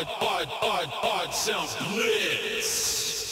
Hardsound Blitz.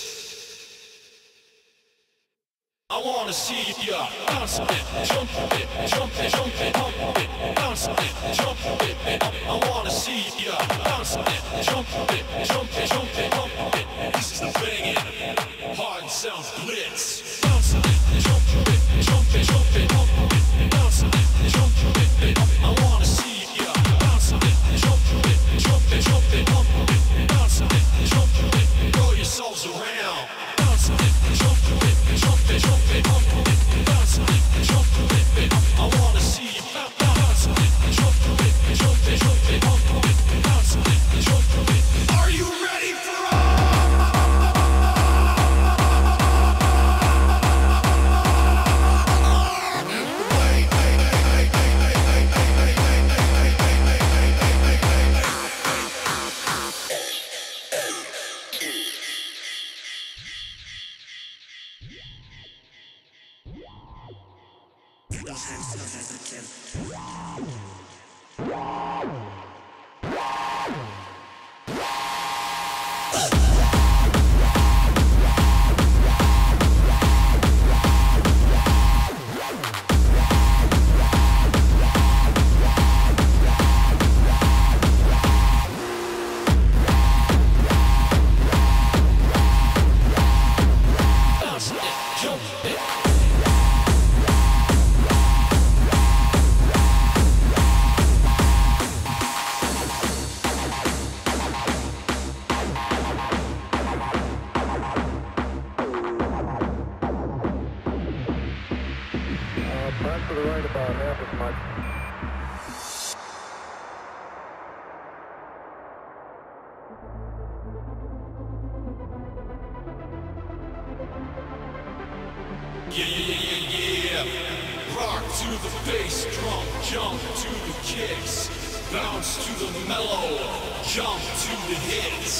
I wanna see ya bounce it, jump it, jump it, jump it, pump it, bounce it, jump it. I wanna see ya bounce it, jump it, jump it, jump it, pump it. This is the banging Hardsound Blitz. Bounce it, jump it, jump it, jump it, pump it, bounce it, jump it. I wanna see ya bounce it, jump it, jump it, jump it, pump it, bounce it, jump it. Throw yourselves around. Bounce it, jump it, jump it, jump it, pump it, bounce it, jump it. I wanna see you bounce it, jump it, jump it, jump it, pump it, bounce it, jump it. Are you ready for back to the right about half as much. Yeah. Rock to the bass drum, jump to the kicks, bounce to the mellow, jump to the hits.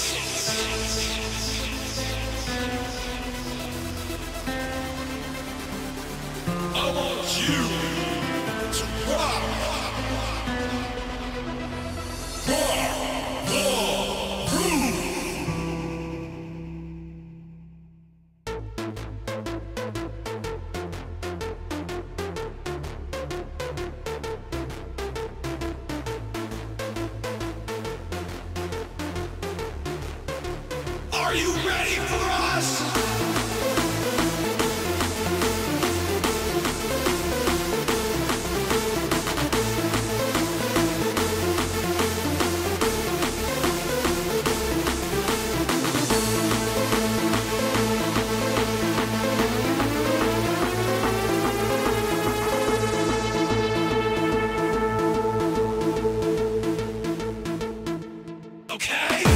I want you to rock the groove. Are you ready for us? Okay.